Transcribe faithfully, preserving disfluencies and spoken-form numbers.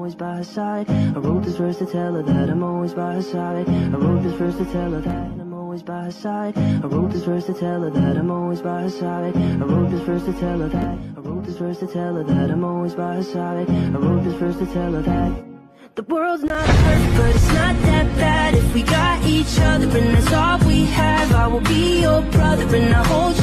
always by her side. I wrote this verse to tell her that I'm always by her side. I wrote this verse to tell her that I'm always by her side. I wrote this verse to tell her that I'm always by her side. I wrote this verse to tell her that. I wrote this verse to tell her that I'm always by her side. I wrote this verse to tell her that the world's not perfect, but it's not that bad if we got each other, and that's all we have. I will be your brother, and I'll hold you